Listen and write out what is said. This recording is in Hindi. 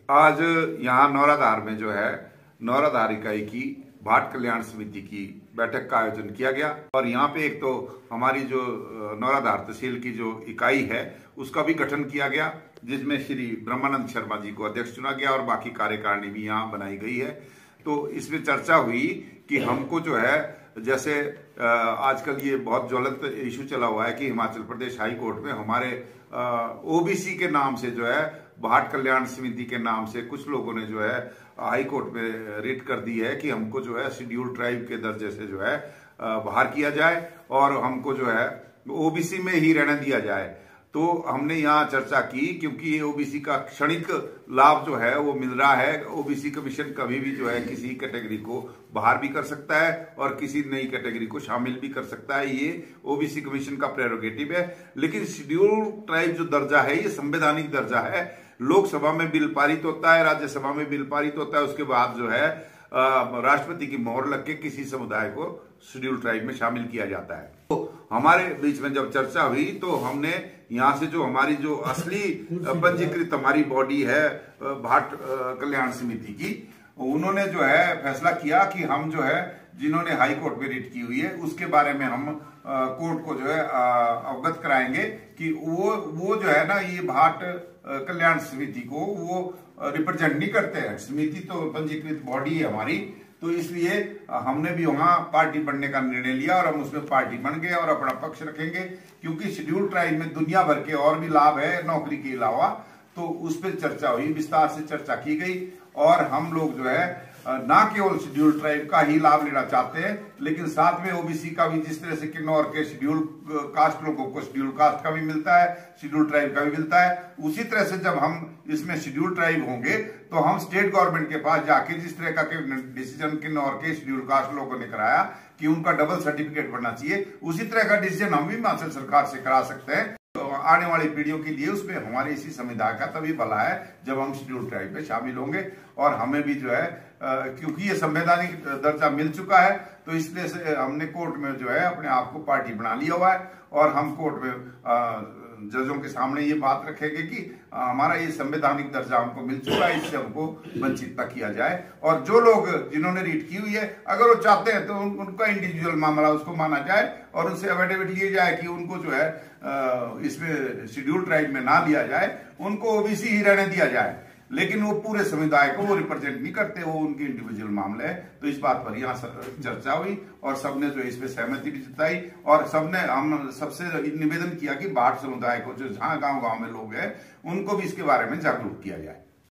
आज यहाँ नौराधार में जो है नौराधार इकाई की भाट कल्याण समिति की बैठक का आयोजन किया गया और यहाँ पे एक तो हमारी जो नौराधार तहसील की जो इकाई है उसका भी गठन किया गया, जिसमें श्री ब्रह्मानंद शर्मा जी को अध्यक्ष चुना गया और बाकी कार्यकारिणी भी यहाँ बनाई गई है। तो इसमें चर्चा हुई कि हमको जो है जैसे आजकल ये बहुत ज्वलंत इशू चला हुआ है कि हिमाचल प्रदेश हाई कोर्ट में हमारे ओबीसी के नाम से जो है भाट कल्याण समिति के नाम से कुछ लोगों ने जो है हाई कोर्ट में रिट कर दी है कि हमको जो है शेड्यूल ट्राइब के दर्जे से जो है बाहर किया जाए और हमको जो है ओबीसी में ही रहने दिया जाए। तो हमने यहाँ चर्चा की क्योंकि ये ओबीसी का क्षणिक लाभ जो है वो मिल रहा है। ओबीसी कमीशन कभी भी जो है किसी कैटेगरी को बाहर भी कर सकता है और किसी नई कैटेगरी को शामिल भी कर सकता है, ये ओबीसी कमीशन का प्रेरोगेटिव है। लेकिन शेड्यूल ट्राइब जो दर्जा है ये संवैधानिक दर्जा है। लोकसभा में बिल पारित होता है, राज्यसभा में बिल पारित होता है, उसके बाद जो है राष्ट्रपति की मोहर लग के किसी समुदाय को शेड्यूल ट्राइब में शामिल किया जाता है। तो हमारे बीच में जब चर्चा हुई तो हमने यहाँ से जो हमारी जो असली पंजीकृत हमारी बॉडी है भाट कल्याण समिति की, उन्होंने जो है फैसला किया कि हम जो है जिन्होंने हाई कोर्ट में रिट की हुई है उसके बारे में हम कोर्ट को जो है अवगत कराएंगे कि वो जो है ना ये भाट कल्याण समिति को वो रिप्रेजेंट नहीं करते हैं। समिति तो पंजीकृत बॉडी है हमारी, तो इसलिए हमने भी वहां पार्टी बनने का निर्णय लिया और हम उसमें पार्टी बन गए और अपना पक्ष रखेंगे, क्योंकि शेड्यूल ट्राइब में दुनिया भर के और भी लाभ है नौकरी के अलावा। तो उस पर चर्चा हुई, विस्तार से चर्चा की गई और हम लोग जो है ना केवल शेड्यूल ट्राइब का ही लाभ लेना चाहते हैं लेकिन साथ में ओबीसी का भी, जिस तरह से किन्नौर के शेड्यूल कास्ट लोगों को शेड्यूल कास्ट का भी मिलता है, शेड्यूल ट्राइब का भी मिलता है, उसी तरह से जब हम इसमें शेड्यूल ट्राइब होंगे तो हम स्टेट गवर्नमेंट के पास जाके जिस तरह का डिसीजन किन्नौर के शेड्यूल कास्ट लोगों ने कराया कि उनका डबल सर्टिफिकेट बनना चाहिए, उसी तरह का डिसीजन हम भी हिमाचल सरकार से करा सकते हैं। तो आने वाली पीढ़ियों के लिए उसमें हमारे इसी समुदाय का तभी भला है जब हम शेड्यूल ट्राइब में शामिल होंगे। और हमें भी जो है क्योंकि ये संवैधानिक दर्जा मिल चुका है तो इसलिए से हमने कोर्ट में जो है अपने आप को पार्टी बना लिया हुआ है और हम कोर्ट में जजों के सामने ये बात रखेंगे कि हमारा ये संवैधानिक दर्जा हमको मिल चुका है, इससे हमको वंचित न किया जाए। और जो लोग जिन्होंने रीट की हुई है अगर वो चाहते हैं तो उनका इंडिविजुअल मामला उसको माना जाए और उनसे एफिडेविट लिए जाए कि उनको जो है इसमें शेड्यूल ट्राइब में ना लिया जाए, उनको ओबीसी ही रहने दिया जाए। लेकिन वो पूरे समुदाय को वो रिप्रेजेंट नहीं करते, वो उनके इंडिविजुअल मामले है। तो इस बात पर यहाँ चर्चा हुई और सबने जो इस पे सहमति भी जताई और सबने हम सबसे निवेदन किया कि भाट समुदाय को जो जहाँ गांव-गांव में लोग हैं उनको भी इसके बारे में जागरूक किया जाए।